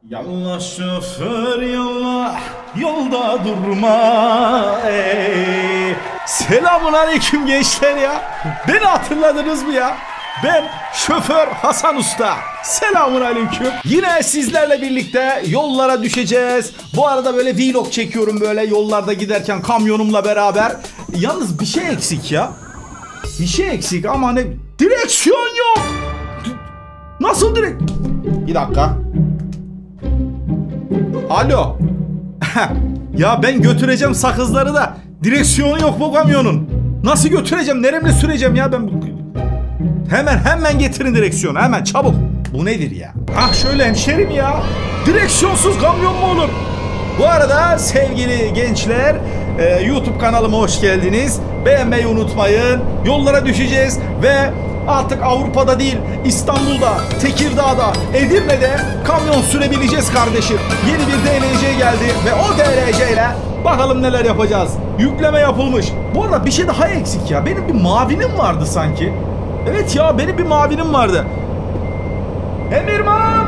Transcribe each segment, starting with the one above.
Yallah şoför yallah, yolda durma ey. Selamun aleyküm gençler ya. Beni hatırladınız mı ya? Ben şoför Hasan Usta. Selamun aleyküm. Yine sizlerle birlikte yollara düşeceğiz. Bu arada böyle vlog çekiyorum, böyle yollarda giderken kamyonumla beraber. Yalnız bir şey eksik ya. Bir şey eksik ama ne? Direksiyon yok. Nasıl direkt? Bir dakika. Alo. Ya ben götüreceğim sakızları da direksiyonu yok bu kamyonun. Nasıl götüreceğim? Neremle süreceğim ya ben? Hemen getirin direksiyonu. Hemen çabuk. Bu nedir ya? Ah şöyle hemşerim ya. Direksiyonsuz kamyon mu olur? Bu arada sevgili gençler, YouTube kanalıma hoş geldiniz. Beğenmeyi unutmayın. Yollara düşeceğiz ve artık Avrupa'da değil, İstanbul'da, Tekirdağ'da, Edirne'de kamyon sürebileceğiz kardeşim. Yeni bir DLC geldi ve o DLC ile bakalım neler yapacağız. Yükleme yapılmış. Bu arada bir şey daha eksik ya. Benim bir mavinim vardı sanki. Evet ya, benim bir mavinim vardı. Emirman!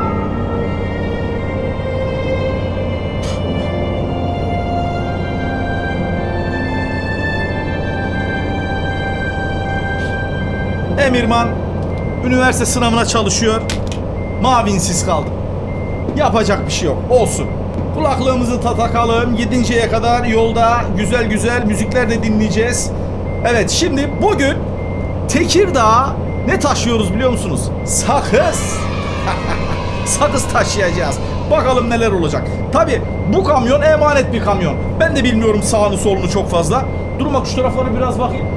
Emirman üniversite sınavına çalışıyor. Mavinsiz kaldım. Yapacak bir şey yok. Olsun. Kulaklığımızı takalım. Gidinceye kadar yolda güzel güzel müzikler de dinleyeceğiz. Evet, şimdi bugün Tekirdağ'a ne taşıyoruz biliyor musunuz? Sakız. Sakız taşıyacağız. Bakalım neler olacak. Tabi bu kamyon emanet bir kamyon. Ben de bilmiyorum sağını solunu çok fazla. Dur bak, şu taraflara biraz bakayım.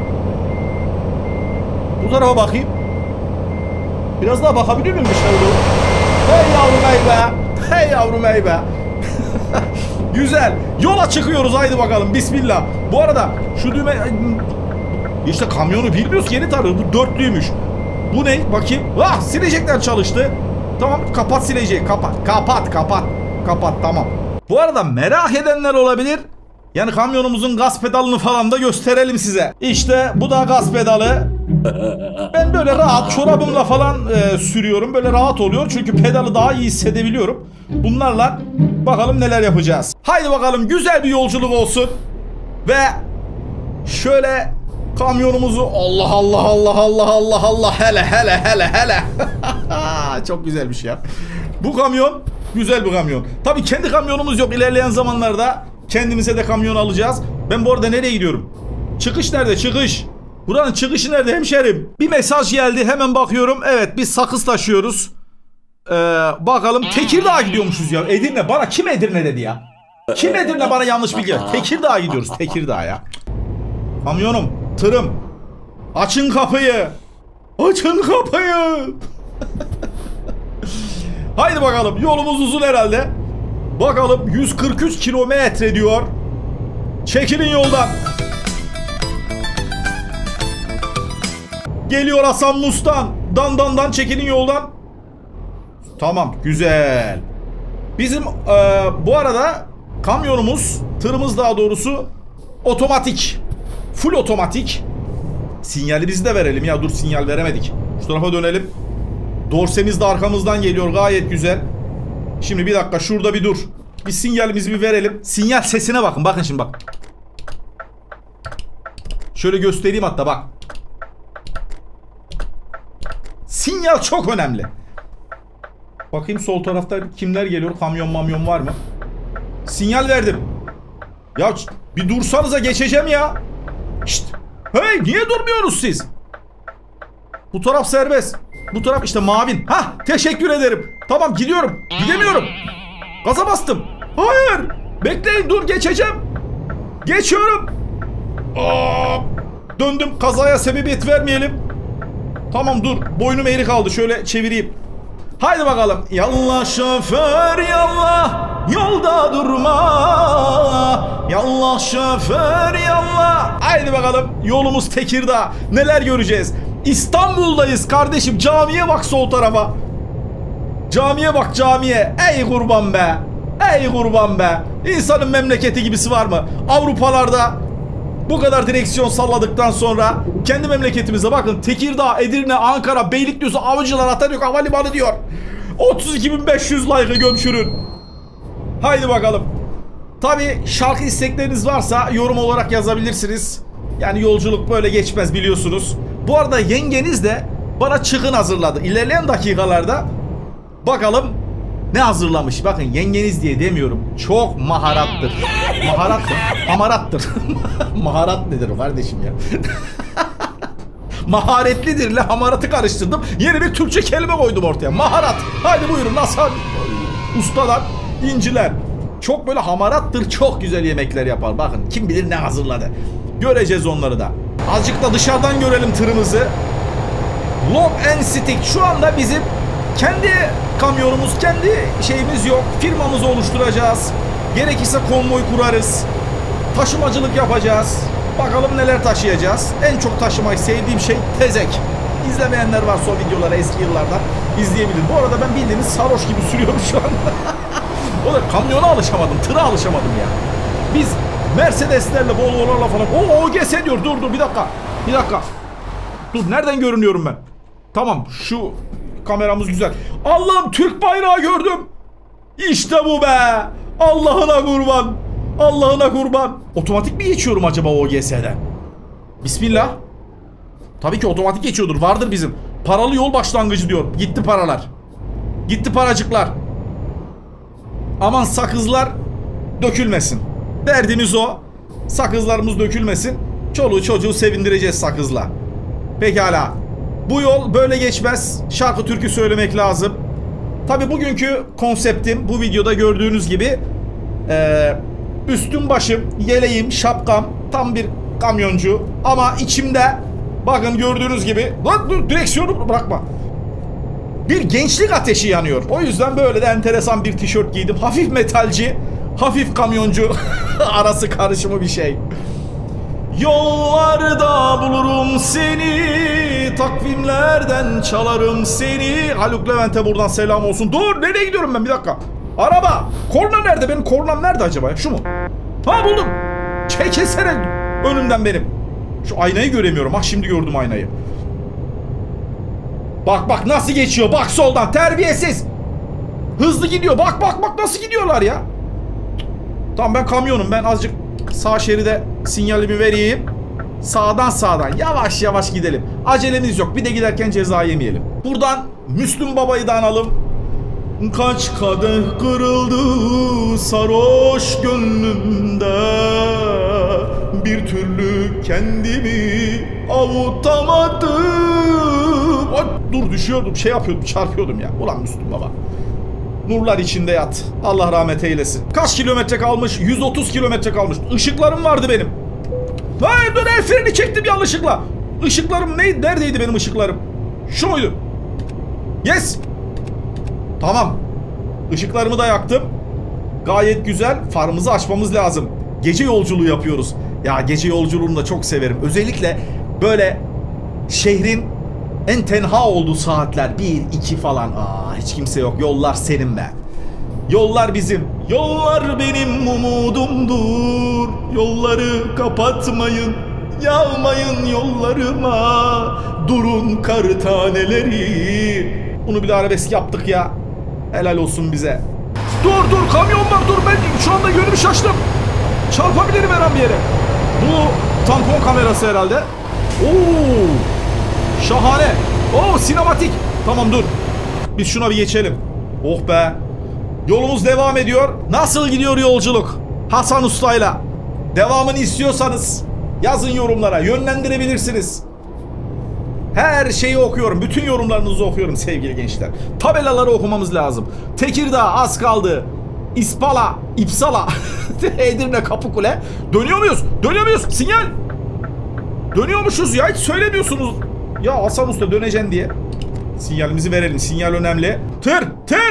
Bu tarafa bakayım. Biraz daha bakabilir miyim dışarı doğru? Hey yavrum ey be. Hey yavrum ey be. Güzel. Yola çıkıyoruz, haydi bakalım. Bismillah. Bu arada şu düğme... İşte kamyonu bilmiyoruz, yeni tarıyoruz. Bu dörtlüymüş. Bu ne? Bakayım. Ah, silecekler çalıştı. Tamam, kapat sileceği. Kapat, tamam. Bu arada merak edenler olabilir. Yani kamyonumuzun gaz pedalını falan da gösterelim size. İşte bu da gaz pedalı. Ben böyle rahat çorabımla falan sürüyorum. Böyle rahat oluyor çünkü pedalı daha iyi hissedebiliyorum. Bunlarla bakalım neler yapacağız. Haydi bakalım, güzel bir yolculuk olsun. Ve şöyle kamyonumuzu Allah hele. Çok güzel bir şey ya. Bu kamyon güzel bir kamyon. Tabii kendi kamyonumuz yok. İlerleyen zamanlarda kendimize de kamyon alacağız. Ben bu arada nereye gidiyorum? Çıkış nerede? Çıkış. Buranın çıkışı nerede hemşerim? Bir mesaj geldi, hemen bakıyorum. Evet, biz sakız taşıyoruz. Bakalım, Tekirdağ'a gidiyormuşuz ya. Edirne, bana kim Edirne dedi ya? Kim Edirne, bana yanlış bilgi. Tekirdağ'a gidiyoruz, Tekirdağ ya. Kamyonum, tırım. Açın kapıyı. Açın kapıyı. Haydi bakalım, yolumuz uzun herhalde. Bakalım, 143 kilometre diyor. Çekilin yoldan. Geliyor Hasan Mustan. Dan çekilin yoldan. Tamam, güzel. Bizim bu arada kamyonumuz, tırımız daha doğrusu otomatik. Full otomatik. Sinyali biz de verelim ya, dur sinyal veremedik. Şu tarafa dönelim. Dorsemiz de arkamızdan geliyor, gayet güzel. Şimdi bir dakika, şurada bir dur. Bir sinyalimizi bir verelim. Sinyal sesine bakın şimdi bak. Şöyle göstereyim hatta, bak. Sinyal çok önemli. Bakayım sol tarafta kimler geliyor? Kamyon var mı? Sinyal verdim. Ya bir dursanıza, geçeceğim ya. Şşt. Hey, niye durmuyorsunuz siz? Bu taraf serbest. Bu taraf işte mavin. Hah, teşekkür ederim. Tamam, gidiyorum. Gidemiyorum. Gaza bastım. Hayır. Bekleyin, dur, geçeceğim. Geçiyorum. Döndüm, kazaya sebebiyet vermeyelim. Tamam, dur, boynum eğri kaldı, şöyle çevireyim. Haydi bakalım. Yallah şoför yallah, yolda durma. Yallah şoför yallah. Haydi bakalım, yolumuz Tekirdağ. Neler göreceğiz? İstanbul'dayız kardeşim. Camiye bak sol tarafa. Camiye bak, camiye. Ey kurban be. Ey kurban be. İnsanın memleketi gibisi var mı? Avrupalarda bu kadar direksiyon salladıktan sonra kendi memleketimize bakın. Tekirdağ, Edirne, Ankara, Beylikdüzü, Avcılar, Atatürk Havalimanı diyor. 32.500 like'ı gömçürün. Haydi bakalım. Tabii şarkı istekleriniz varsa yorum olarak yazabilirsiniz. Yani yolculuk böyle geçmez biliyorsunuz. Bu arada yengeniz de bana çıkın hazırladı. İlerleyen dakikalarda bakalım ne hazırlamış. Bakın yengeniz diye demiyorum. Çok maharattır. Maharat mı? Hamarattır. Maharat nedir kardeşim ya? Maharetlidir ile hamaratı karıştırdım. Yeni bir Türkçe kelime koydum ortaya. Maharat. Haydi buyurun. Nasıl? Ustalar, inciler. Çok böyle hamarattır. Çok güzel yemekler yapar. Bakın kim bilir ne hazırladı. Göreceğiz onları da. Azıcık da dışarıdan görelim tırımızı. Lock and Stick. Şu anda bizim kendi kamyonumuz, kendi şeyimiz yok. Firmamızı oluşturacağız. Gerekirse konvoy kurarız. Taşımacılık yapacağız. Bakalım neler taşıyacağız. En çok taşımayı sevdiğim şey tezek. İzlemeyenler varsa o videoları eski yıllardan izleyebilir. Bu arada ben bildiğiniz sarhoş gibi sürüyorum şu anda. O da kamyona alışamadım, tıra alışamadım ya. Biz Mercedeslerle, Volvo'larla falan. O OGS diyor. Dur bir dakika. Bir dakika. Dur nereden görünüyorum ben? Tamam şu kameramız güzel. Allah'ım Türk bayrağı gördüm. İşte bu be. Allah'ına kurban. Allah'ına kurban. Otomatik mi geçiyorum acaba OGS'den? Bismillah. Tabii ki otomatik geçiyordur. Vardır bizim. Paralı yol başlangıcı diyor. Gitti paralar. Gitti paracıklar. Aman sakızlar dökülmesin. Derdimiz o. Sakızlarımız dökülmesin. Çoluğu çocuğu sevindireceğiz sakızla. Pekala. Bu yol böyle geçmez. Şarkı türkü söylemek lazım. Tabii bugünkü konseptim bu videoda gördüğünüz gibi üstüm başım, yeleğim, şapkam tam bir kamyoncu. Ama içimde bakın gördüğünüz gibi dur direksiyonu bırakma. Bir gençlik ateşi yanıyor. O yüzden böyle de enteresan bir tişört giydim. Hafif metalci, hafif kamyoncu arası karışımı bir şey. Yollarda bulurum seni, takvimlerden çalarım seni. Haluk Levent'e buradan selam olsun. Dur nereye gidiyorum ben bir dakika. Araba. Korna nerede? Benim kornam nerede acaba? Şu mu? Ha buldum. Çekilsene önümden benim. Şu aynayı göremiyorum. Bak şimdi gördüm aynayı. Bak nasıl geçiyor. Bak soldan terbiyesiz. Hızlı gidiyor. Bak nasıl gidiyorlar ya. Tamam ben kamyonum. Ben azıcık sağ şeride sinyalimi vereyim. Sağdan yavaş gidelim. Acelemiz yok. Bir de giderken ceza yemeyelim. Buradan Müslüm Baba'yı da analım. Kaç kadeh kırıldı sarhoş gönlümde, bir türlü kendimi avutamadım. Ay, dur düşüyordum, şey yapıyordum, çarpıyordum ya. Ulan Müslüm Baba. Nurlar içinde yat. Allah rahmet eylesin. Kaç kilometre kalmış? 130 kilometre kalmış. Işıklarım vardı benim. Hayır dur el freni çektim yanlışlıkla. Işıklarım neydi? Neredeydi benim ışıklarım? Şu muydu? Yes. Tamam. Işıklarımı da yaktım. Gayet güzel. Farımızı açmamız lazım. Gece yolculuğu yapıyoruz. Ya gece yolculuğunu da çok severim. Özellikle böyle şehrin en tenha olduğu saatler. 1, 2 falan. Hiç kimse yok. Yollar senin be. Yollar bizim. Yollar benim umudumdur. Yolları kapatmayın. Yağmayın yollarıma. Durun kar taneleri. Bunu bir de arabesk yaptık ya. Helal olsun bize. Dur kamyon var dur ben şu anda yönümü şaştım. Çarpabilirim her an bir yere. Bu tampon kamerası herhalde. Oo, şahane. Oo sinematik. Tamam dur. Biz şuna bir geçelim. Oh be. Yolumuz devam ediyor. Nasıl gidiyor yolculuk? Hasan Usta'yla. Devamını istiyorsanız yazın yorumlara. Yönlendirebilirsiniz. Her şeyi okuyorum. Bütün yorumlarınızı okuyorum sevgili gençler. Tabelaları okumamız lazım. Tekirdağ az kaldı. İpsala. Edirne Kapıkule. Dönüyor muyuz? Sinyal. Dönüyormuşuz ya. Hiç söylemiyorsunuz. Ya Hasan Usta döneceksin diye. Sinyalimizi verelim. Sinyal önemli. Tır.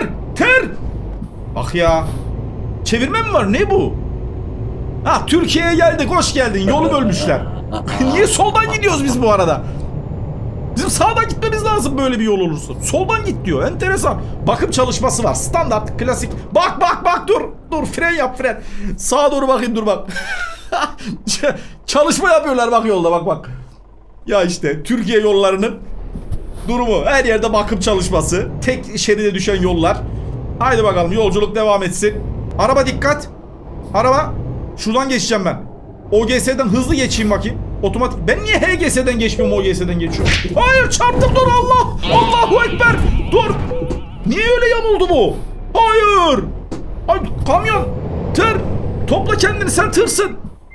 Bak ya. Çevirme mi var? Ne bu? Ha Türkiye'ye geldik. Hoş geldin. Yolu bölmüşler. Niye soldan gidiyoruz biz bu arada? Bizim sağdan gitmemiz lazım böyle bir yol olursa. Soldan git diyor. Enteresan. Bakım çalışması var. Standart, klasik. Bak dur. Dur fren yap fren. Sağa doğru bakayım dur bak. Çalışma yapıyorlar bak yolda bak. Ya işte Türkiye yollarının durumu. Her yerde bakım çalışması. Tek şeride düşen yollar. Haydi bakalım yolculuk devam etsin. Araba dikkat. Araba. Şuradan geçeceğim ben. OGS'den hızlı geçeyim bakayım. Otomatik. Ben niye HGS'den geçmiyorum, OGS'den geçiyorum? Hayır, çarptım, dur Allah. Allahu Ekber. Dur. Niye öyle yamuldu bu? Hayır. Ay, kamyon. Tır. Topla kendini, sen tırsın.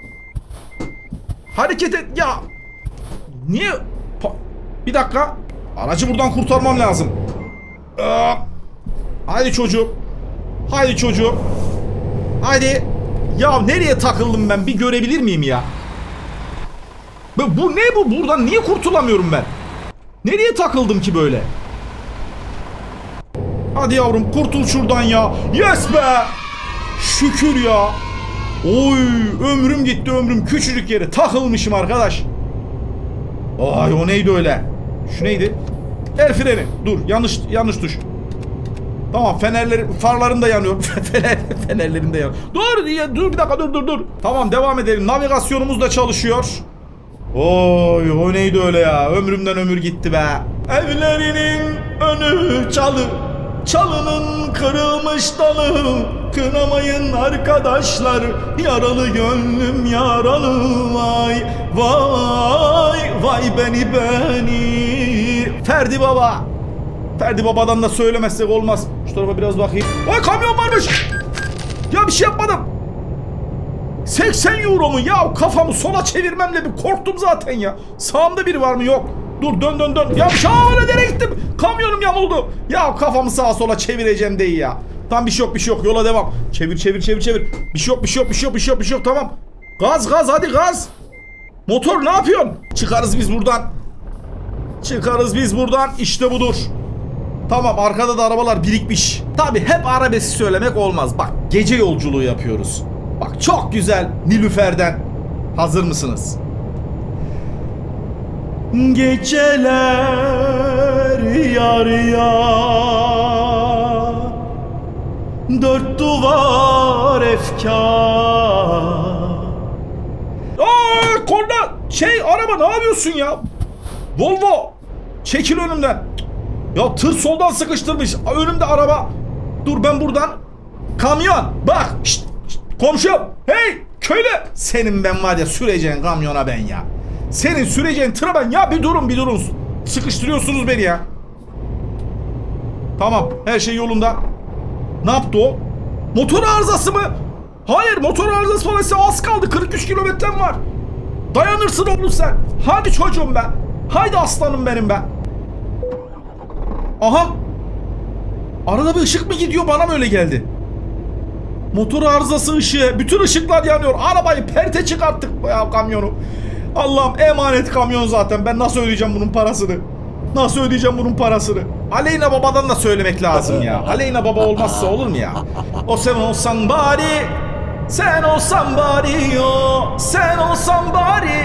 Hareket et. Ya. Niye? Bir dakika. Aracı buradan kurtarmam lazım. Haydi çocuğum. Haydi çocuğum. Haydi. Ya nereye takıldım ben? Bir görebilir miyim ya? Bu ne bu? Buradan niye kurtulamıyorum ben? Nereye takıldım ki böyle? Hadi yavrum, kurtul şuradan ya. Yes be! Şükür ya. Oy, ömrüm gitti, ömrüm. Küçücük yere takılmışım arkadaş. Ay, o neydi öyle? Şu neydi? El freni. Dur, yanlış tuş. Tamam, farlarım da yanıyor. Fenerlerim de yanıyor. Dur bir dakika, dur. Tamam, devam edelim. Navigasyonumuz da çalışıyor. Oy, o neydi öyle ya? Ömrümden ömür gitti be. Evlerinin önü çalı. Çalının kırılmış dalı. Kınamayın arkadaşlar. Yaralı gönlüm yaralı. Vay beni. Ferdi Baba. Ferdi Baba'dan da söylemezsek olmaz. Şu tarafa biraz bakayım. Oy, kamyon varmış. Ya bir şey yapmadım. 80 euro mu? Ya kafamı sola çevirmemle bir korktum zaten ya. Sağımda biri var mı? Yok. Dur, dön. Ya şahane, nereye gittim? Kamyonum yamuldu. Ya kafamı sağa sola çevireceğim değil ya. Tam bir şey yok. Yola devam. Çevir. Bir şey yok. Tamam. Gaz, hadi gaz. Motor ne yapıyorsun? Çıkarız biz buradan. İşte budur. Tamam, arkada da arabalar birikmiş. Tabi hep arabesk söylemek olmaz. Bak, gece yolculuğu yapıyoruz. Bak, çok güzel Nilüfer'den. Hazır mısınız? Geceler yar yar, dört duvar efkar. Korna araba ne yapıyorsun ya? Volvo, çekil önümden. Ya tır soldan sıkıştırmış. Önümde araba. Dur, ben buradan. Kamyon. Bak. Şşt, komşum. Hey köylü. Senin ben var ya süreceğin kamyona ben ya. Senin süreceğin tıra ben. Ya bir durun. Sıkıştırıyorsunuz beni ya. Tamam. Her şey yolunda. Ne yaptı o? Motor arızası mı? Hayır, motor arızası falan. Az kaldı. 43 kilometrem var. Dayanırsın oğlum sen. Hadi çocuğum ben. Haydi aslanım benim ben. Aha. Arada bir ışık mı gidiyor, bana mı öyle geldi? Motor arızası ışığı. Bütün ışıklar yanıyor. Arabayı perte çıkarttık ya, kamyonu. Allah'ım, emanet kamyon zaten. Ben nasıl ödeyeceğim bunun parasını? Aleyna Baba'dan da söylemek lazım ya. Aleyna Baba olmazsa olur mu ya? O sen olsan bari. Sen olsan bari yo. Sen olsan bari.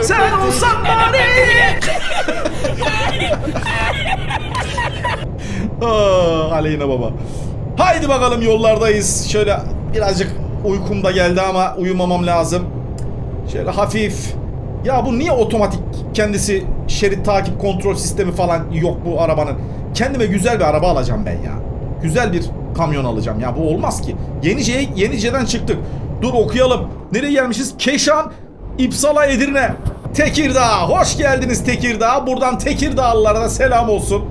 Aleyna Baba. Haydi bakalım, yollardayız. Şöyle birazcık uykum da geldi ama uyumamam lazım. Şöyle hafif. Ya bu niye otomatik kendisi şerit takip kontrol sistemi falan yok bu arabanın? Kendime güzel bir araba alacağım ben ya. Güzel bir kamyon alacağım ya, bu olmaz ki. Yenice'den çıktık. Dur okuyalım. Nereye gelmişiz? Keşan, İpsala, Edirne, Tekirdağ. Hoş geldiniz Tekirdağ. Buradan Tekirdağlılara da selam olsun.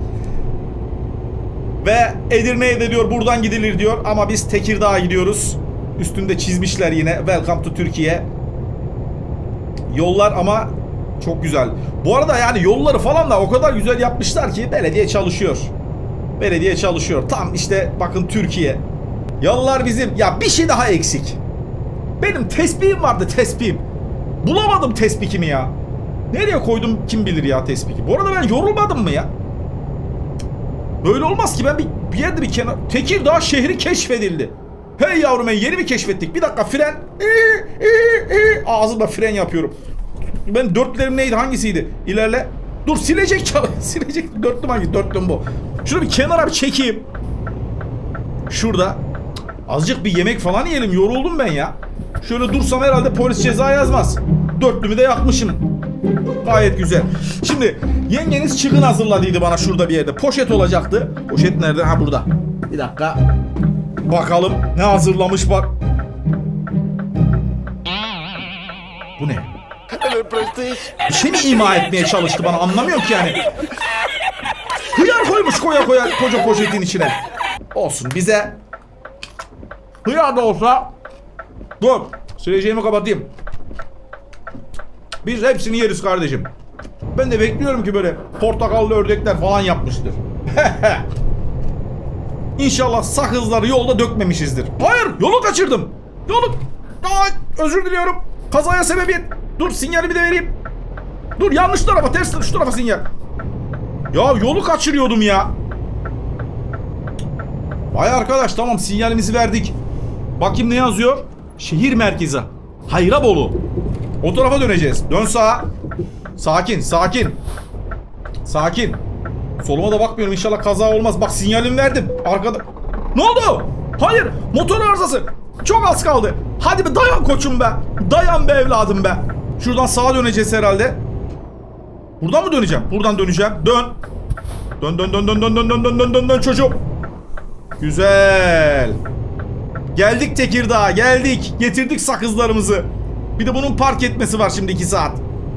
Ve Edirne'ye de diyor buradan gidilir diyor. Ama biz Tekirdağ'a gidiyoruz. Üstünde çizmişler yine. Welcome to Türkiye. Yollar ama çok güzel. Bu arada yani yolları falan da o kadar güzel yapmışlar ki belediye çalışıyor. Tam işte bakın Türkiye. Yollar bizim. Ya bir şey daha eksik. Benim tespihim vardı, tespihim. Bulamadım tespihimi ya. Nereye koydum kim bilir ya tespihi. Bu arada ben yorulmadım mı ya? Böyle olmaz ki, ben bir yerde bir kenar. Tekirdağ şehri keşfedildi. Hey yavrum, yeni mi keşfettik? Bir dakika, fren. Ağzımda fren yapıyorum. Ben dörtlerim neydi, hangisiydi? İlerle. Dur, silecek. Dörtlüm hangi? Dörtlüm bu. Şunu bir kenara bir çekeyim. Şurada. Azıcık bir yemek falan yiyelim. Yoruldum ben ya. Şöyle dursam herhalde polis ceza yazmaz. Dörtlümü de yakmışım. Gayet güzel. Şimdi yengeniz çıkın hazırladıydı bana şurada bir yerde. Poşet olacaktı. Poşet nerede? Ha, burada. Bir dakika. Bakalım ne hazırlamış bak. Bu ne? Bir şey mi ima etmeye çalıştı bana, anlamıyorum ki yani. Hıyar koymuş koca poşetin içine. Olsun bize. Hıyar da olsa. Dur. Sileceğimi kapatayım. Biz hepsini yeriz kardeşim. Ben de bekliyorum ki böyle portakallı ördekler falan yapmıştır. İnşallah sakızları yolda dökmemişizdir. Hayır, yolu kaçırdım. Ay, özür diliyorum. Kazaya sebebiyet. Dur, sinyalimi de vereyim. Dur, yanlış tarafa, ters şu tarafa sinyal. Ya yolu kaçırıyordum ya. Vay arkadaş, tamam sinyalimizi verdik. Bakayım ne yazıyor? Şehir merkezi Hayrabolu. O tarafa döneceğiz. Dön sağa. Sakin. Sakin. Soluma da bakmıyorum, inşallah kaza olmaz. Bak sinyalimi verdim. Arkada. Ne oldu? Hayır, motor arızası. Çok az kaldı. Hadi be, dayan koçum be. Dayan be evladım be. Şuradan sağa döneceğiz herhalde. Buradan mı döneceğim? Buradan döneceğim. Dön. Dön çocuğum. Güzel. Geldik Tekirdağ'a, geldik. Getirdik sakızlarımızı. Bir de bunun park etmesi var şimdi 2 saat.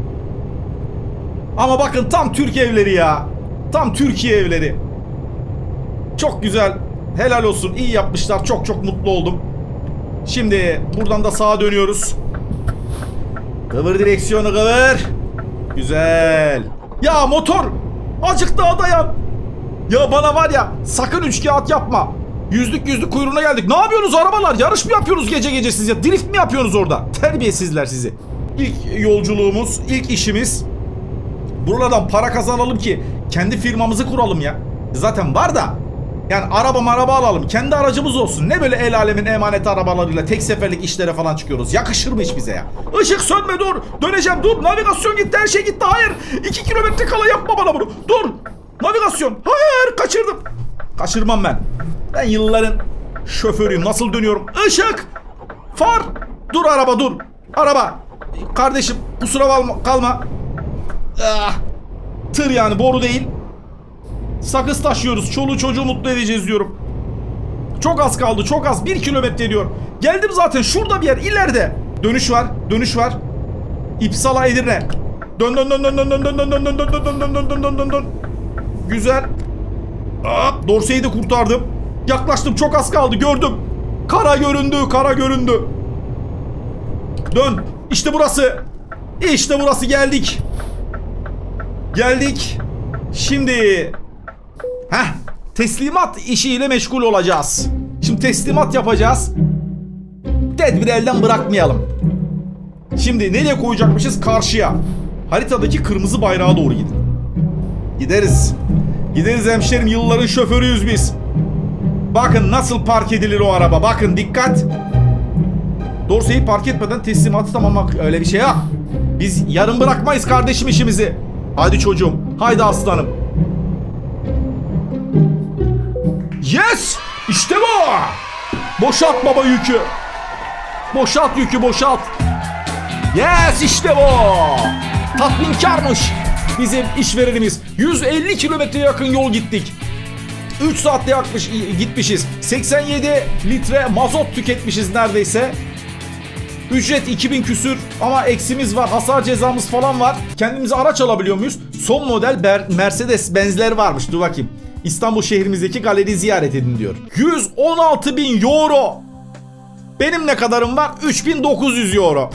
Ama bakın tam Türk evleri ya. Tam Türkiye evleri. Çok güzel. Helal olsun. İyi yapmışlar. Çok mutlu oldum. Şimdi buradan da sağa dönüyoruz. Kıvır direksiyonu, kıvır. Güzel. Ya motor. Azıcık daha dayan. Ya bana var ya, sakın 3 kağıt yapma. Yüzlük kuyruğuna geldik. Ne yapıyorsunuz arabalar? Yarış mı yapıyorsunuz gece siz ya? Drift mi yapıyorsunuz orada? Terbiyesizler sizi. İlk yolculuğumuz, ilk işimiz. Buralardan para kazanalım ki kendi firmamızı kuralım ya. Zaten var da. Yani araba alalım. Kendi aracımız olsun. Ne böyle el alemin emanet arabalarıyla tek seferlik işlere falan çıkıyoruz. Yakışır mı hiç bize ya? Işık sönme, dur. Döneceğim, dur. Navigasyon gitti, her şey gitti. Hayır. 2 kilometre kala yapma bana bunu. Dur. Navigasyon. Hayır, kaçırdım. Kaçırmam ben. Ben yılların şoförüyüm. Nasıl dönüyorum? Işık. Far. Dur araba, dur. Araba. Kardeşim kusura kalma. Tır yani, boru değil. Sakız taşıyoruz. Çoluğu çocuğu mutlu edeceğiz diyorum. Çok az kaldı, çok az. 1 kilometre diyor. Geldim zaten, şurada bir yer, ileride. Dönüş var. İpsala Edirne. Dön. Güzel. Dorseyi de kurtardım. Yaklaştım, çok az kaldı, gördüm. Kara göründü. Dön. İşte burası. Geldik. Şimdi teslimat işiyle meşgul olacağız. Şimdi teslimat yapacağız. Tedbiri elden bırakmayalım. Şimdi nereye koyacakmışız? Karşıya. Haritadaki kırmızı bayrağa doğru gidin. Gideriz hemşerim, yılların şoförüyüz biz. Bakın nasıl park edilir o araba. Bakın, dikkat. Dorseyi park etmeden teslimatı tamamlamak, öyle bir şey yok. Biz yarım bırakmayız kardeşim işimizi. Hadi çocuğum, haydi aslanım. Yes! İşte bu! Boşalt baba yükü. Boşalt. Yes, işte bu! Tatminkarmış bizim işverenimiz. 150 kilometre yakın yol gittik. 3 saatte gitmişiz. 87 litre mazot tüketmişiz neredeyse. Ücret 2000 küsür ama eksimiz var. Hasar cezamız falan var. Kendimize araç alabiliyor muyuz? Son model Mercedes Benz'ler varmış. Dur bakayım. İstanbul şehrimizdeki galeri ziyaret edin diyor. 116.000 euro. Benim ne kadarım var? 3.900 euro.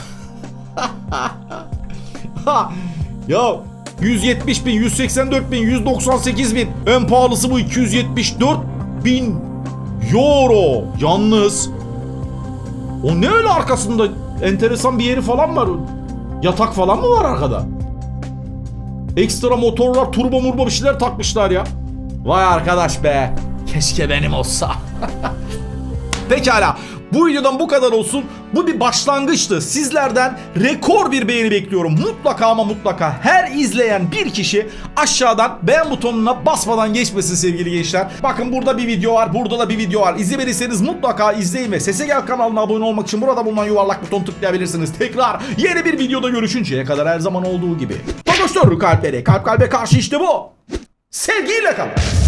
Ya 170.000, 184.000, 198.000. En pahalısı bu, 274.000 euro. Yalnız o ne öyle, arkasında enteresan bir yeri falan var. Yatak falan mı var arkada? Ekstra motorlar, turbo murbo bir şeyler takmışlar ya. Vay arkadaş be. Keşke benim olsa. Pekala. Bu videodan bu kadar olsun. Bu bir başlangıçtı. Sizlerden rekor bir beğeni bekliyorum. Mutlaka ama mutlaka her izleyen bir kişi aşağıdan beğen butonuna basmadan geçmesin sevgili gençler. Bakın burada bir video var. Burada da bir video var. İzlemediyseniz mutlaka izleyin ve Sese Gel kanalına abone olmak için burada bulunan yuvarlak buton tıklayabilirsiniz. Tekrar yeni bir videoda görüşünceye kadar her zaman olduğu gibi. Tokoştor kalplere, kalp kalbe karşı işte bu. Sevgiyle kalın.